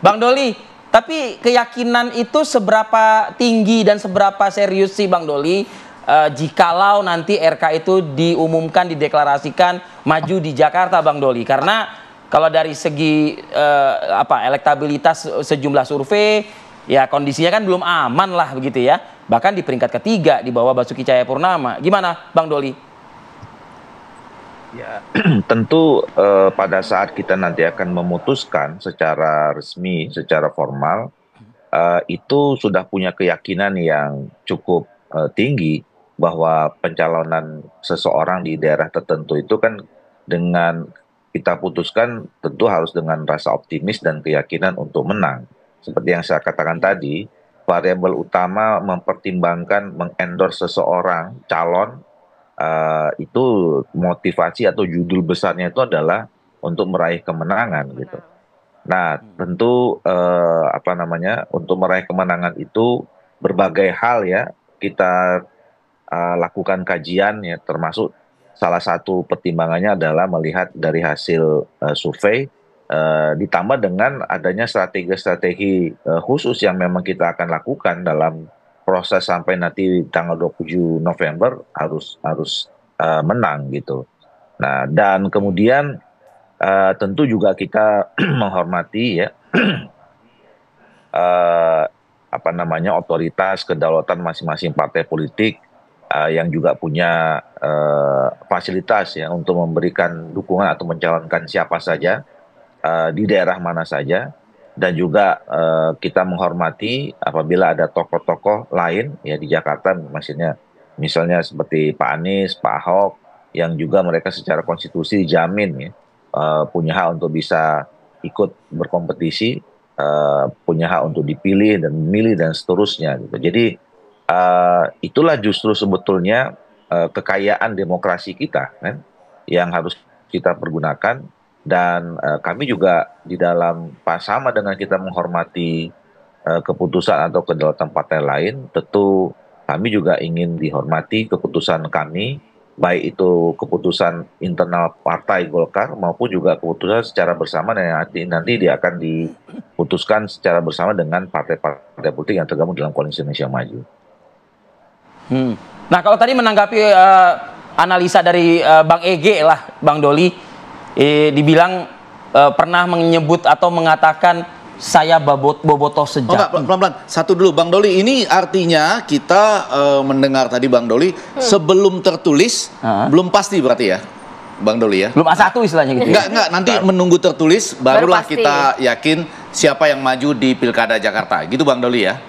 Bang Doli, tapi keyakinan itu seberapa tinggi dan seberapa serius sih Bang Doli jikalau nanti RK itu diumumkan, dideklarasikan maju di Jakarta Bang Doli? Karena kalau dari segi elektabilitas sejumlah survei, ya kondisinya kan belum aman lah begitu ya. Bahkan di peringkat ketiga di bawah Basuki Cahayapurnama. Gimana Bang Doli? Ya, tentu pada saat kita nanti akan memutuskan secara resmi, secara formal, itu sudah punya keyakinan yang cukup tinggi bahwa pencalonan seseorang di daerah tertentu itu kan dengan kita putuskan tentu harus dengan rasa optimis dan keyakinan untuk menang. Seperti yang saya katakan tadi, variabel utama mempertimbangkan mengendorse seseorang calon itu motivasi atau judul besarnya itu adalah untuk meraih kemenangan gitu. Nah, tentu untuk meraih kemenangan itu berbagai hal ya kita lakukan kajian ya, termasuk salah satu pertimbangannya adalah melihat dari hasil survei ditambah dengan adanya strategi-strategi khusus yang memang kita akan lakukan dalam proses sampai nanti tanggal 27 November harus menang gitu. Nah, dan kemudian tentu juga kita menghormati ya otoritas kedaulatan masing-masing partai politik yang juga punya fasilitas ya untuk memberikan dukungan atau mencalonkan siapa saja di daerah mana saja, dan juga kita menghormati apabila ada tokoh-tokoh lain ya di Jakarta, misalnya seperti Pak Anies, Pak Ahok, yang juga mereka secara konstitusi dijamin ya punya hak untuk bisa ikut berkompetisi, punya hak untuk dipilih dan memilih dan seterusnya gitu. Jadi itulah justru sebetulnya kekayaan demokrasi kita kan yang harus kita pergunakan. Dan kami juga di dalam sama dengan kita menghormati keputusan atau kedaulatan partai lain, tentu kami juga ingin dihormati keputusan kami, baik itu keputusan internal partai Golkar maupun juga keputusan secara bersama dan nanti dia akan diputuskan secara bersama dengan partai-partai politik yang tergabung dalam Koalisi Indonesia Maju. Nah, kalau tadi menanggapi analisa dari Bang Ege lah, Bang Doli, dibilang pernah menyebut atau mengatakan saya bobotoh sejati. Pelan-pelan. Satu dulu, Bang Doli. Ini artinya kita mendengar tadi Bang Doli sebelum tertulis, belum pasti berarti ya, Bang Doli ya? Belum A1 istilahnya gitu. Enggak. Nanti menunggu tertulis, barulah kita yakin siapa yang maju di Pilkada Jakarta. Gitu Bang Doli ya?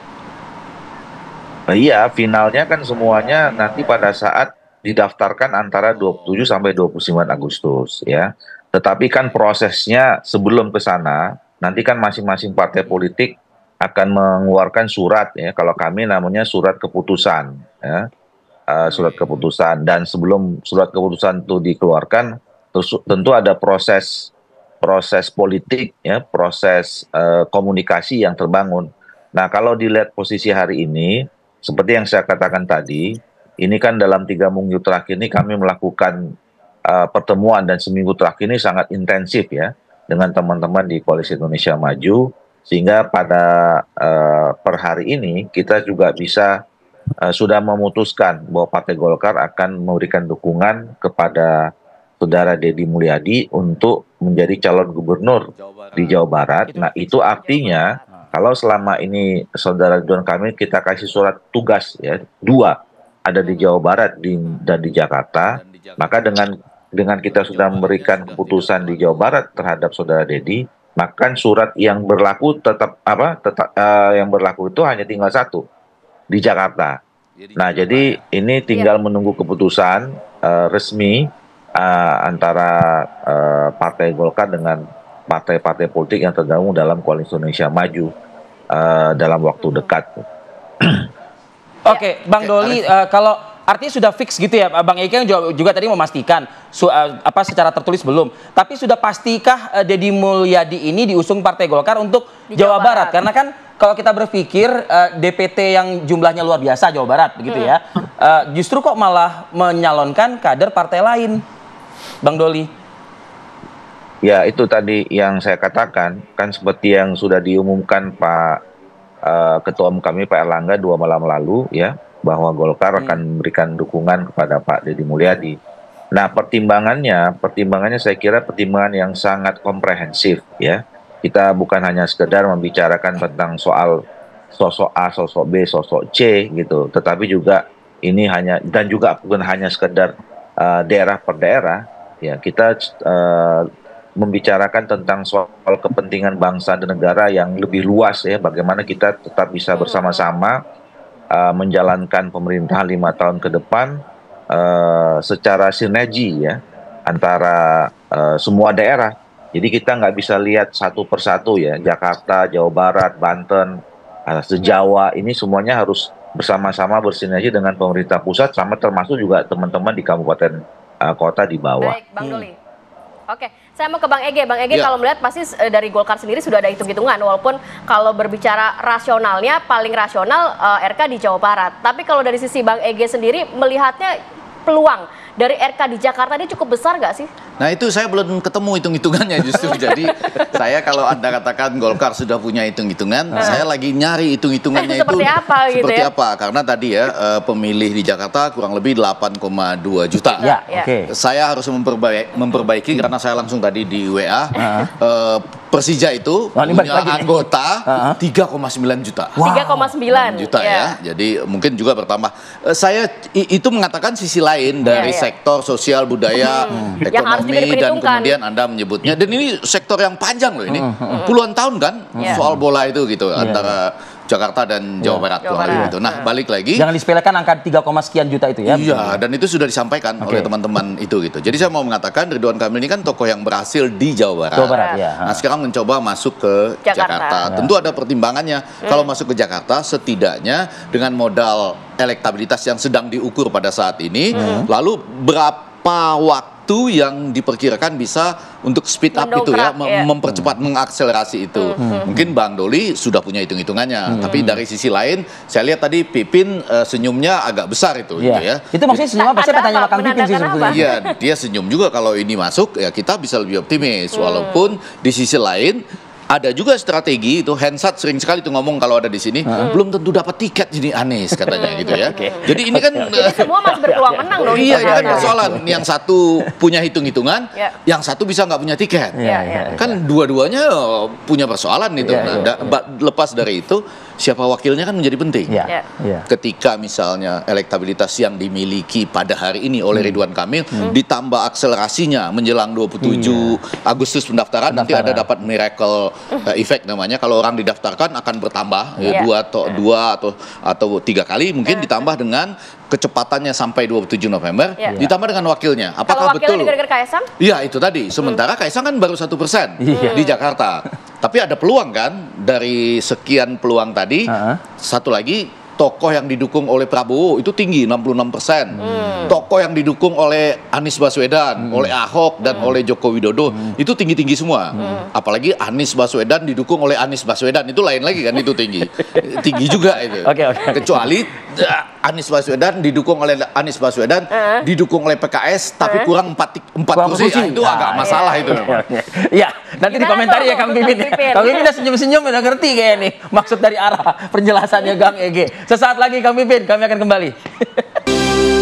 Iya, finalnya kan semuanya nanti pada saat didaftarkan antara 27 sampai 29 Agustus ya. Tetapi kan prosesnya sebelum ke sana, nanti kan masing-masing partai politik akan mengeluarkan surat ya. Kalau kami namanya surat keputusan ya. Surat keputusan, dan sebelum surat keputusan itu dikeluarkan tentu ada proses politik ya, proses komunikasi yang terbangun. Nah, kalau dilihat posisi hari ini seperti yang saya katakan tadi, ini kan dalam 3 minggu terakhir ini kami melakukan pertemuan dan seminggu terakhir ini sangat intensif ya dengan teman-teman di Koalisi Indonesia Maju, sehingga pada per hari ini kita juga bisa sudah memutuskan bahwa Partai Golkar akan memberikan dukungan kepada Saudara Deddy Mulyadi untuk menjadi calon gubernur di Jawa Barat. Nah, itu artinya kalau selama ini Saudara Ridwan Kamil kita kasih surat tugas ya 2 ada di Jawa Barat dan di Jakarta, maka dengan kita sudah memberikan keputusan di Jawa Barat terhadap Saudara Deddy, maka surat yang berlaku yang berlaku itu hanya tinggal 1 di Jakarta. Nah, jadi ini tinggal menunggu keputusan resmi antara Partai Golkar dengan partai-partai politik yang tergabung dalam Koalisi Indonesia Maju dalam waktu dekat. Oke, Bang Doli, kalau artinya sudah fix gitu ya, Bang Ege juga tadi memastikan secara tertulis belum. Tapi sudah pastikah Deddy Mulyadi ini diusung Partai Golkar untuk Jawa Barat? Karena kan kalau kita berpikir DPT yang jumlahnya luar biasa Jawa Barat begitu ya, justru kok malah menyalonkan kader partai lain, Bang Doli? Ya, itu tadi yang saya katakan, kan seperti yang sudah diumumkan Pak Ketua Umum kami Pak Erlangga 2 malam lalu ya, bahwa Golkar akan memberikan dukungan kepada Pak Deddy Mulyadi. Nah, pertimbangannya saya kira pertimbangan yang sangat komprehensif ya. Kita bukan hanya sekedar membicarakan tentang soal sosok A, sosok B, sosok C gitu, tetapi juga ini hanya dan juga bukan hanya sekedar daerah per daerah ya, kita membicarakan tentang soal kepentingan bangsa dan negara yang lebih luas ya, bagaimana kita tetap bisa bersama-sama menjalankan pemerintahan 5 tahun ke depan secara sinergi ya antara semua daerah. Jadi kita nggak bisa lihat satu persatu ya, Jakarta, Jawa Barat, Banten, se-Jawa ini semuanya harus bersama-sama bersinergi dengan pemerintah pusat, sama termasuk juga teman-teman di kabupaten kota di bawah. Baik, Bang Doli. Oke, saya mau ke Bang Ege. Bang Ege, kalau melihat pasti dari Golkar sendiri sudah ada hitung-hitungan, walaupun kalau berbicara rasionalnya, paling rasional RK di Jawa Barat. Tapi kalau dari sisi Bang Ege sendiri, melihatnya peluang dari RK di Jakarta ini cukup besar nggak sih? Nah itu saya belum ketemu hitung-hitungannya justru. Jadi saya kalau Anda katakan Golkar sudah punya hitung-hitungan, saya lagi nyari hitung-hitungannya itu seperti apa gitu seperti ya? apa. Karena tadi ya pemilih di Jakarta kurang lebih 8,2 juta. Ya, oke. Saya harus memperbaiki karena saya langsung tadi di WA. Persija itu punya anggota 3,9 juta. Wow. 3,9 juta ya. Jadi mungkin juga bertambah. Saya itu mengatakan sisi lain dari sektor sosial, budaya, ekonomi, dan kemudian Anda menyebutnya. Dan ini sektor yang panjang loh ini. Puluhan tahun kan soal bola itu gitu antara Jakarta dan Jawa Barat. Gitu. Nah, balik lagi. Jangan disepelekan angka 3, sekian juta itu ya. Iya, dan itu sudah disampaikan oleh teman-teman itu gitu. Jadi saya mau mengatakan Ridwan Kamil ini kan tokoh yang berhasil di Jawa Barat. Nah, sekarang mencoba masuk ke Jakarta. Tentu ada pertimbangannya. Kalau masuk ke Jakarta, setidaknya dengan modal elektabilitas yang sedang diukur pada saat ini, lalu berapa waktu yang diperkirakan bisa untuk speed up itu ya, mempercepat, mengakselerasi itu. Mungkin Bang Doli sudah punya hitung-hitungannya, tapi dari sisi lain saya lihat tadi Pipin senyumnya agak besar itu gitu ya. Itu maksudnya senyum apa? Saya tanya Kang Pipin sih sebetulnya. Iya, dia senyum juga kalau ini masuk ya, kita bisa lebih optimis walaupun di sisi lain ada juga strategi itu. Hensat sering sekali tuh ngomong kalau ada di sini belum tentu dapat tiket jadi Anies katanya gitu ya. Jadi ini kan semua masih berpeluang menang dong. Iya, ini kan persoalan. Yang satu punya hitung-hitungan, yang satu bisa nggak punya tiket. Kan dua-duanya punya persoalan itu. Lepas dari itu, siapa wakilnya kan menjadi penting. Ketika misalnya elektabilitas yang dimiliki pada hari ini oleh Ridwan Kamil ditambah akselerasinya menjelang 27 Agustus pendaftaran, nanti ada dapat miracle effect namanya. Kalau orang didaftarkan akan bertambah dua atau 3 kali mungkin, ditambah dengan kecepatannya sampai 27 November, ditambah dengan wakilnya. Apakah betul? Gara-gara Kaisang? Iya, itu tadi. Sementara Kaisang kan baru 1% di Jakarta. Tapi ada peluang kan dari sekian peluang tadi. Satu lagi, tokoh yang didukung oleh Prabowo itu tinggi 66%. Tokoh yang didukung oleh Anies Baswedan, oleh Ahok dan oleh Joko Widodo itu tinggi-tinggi semua. Apalagi Anies Baswedan didukung oleh Anies Baswedan, itu lain lagi kan, itu tinggi. Tinggi juga itu. Kecuali Anies Baswedan didukung oleh Anies Baswedan, didukung oleh PKS tapi kurang 4 kursi. Itu agak masalah itu. Ya, nanti di komentar ya Kang Pipin. Kang Pipin udah senyum-senyum, udah ngerti kayak nih maksud dari arah penjelasannya Kang Ege. Sesaat lagi Kang Pipin, kami akan kembali.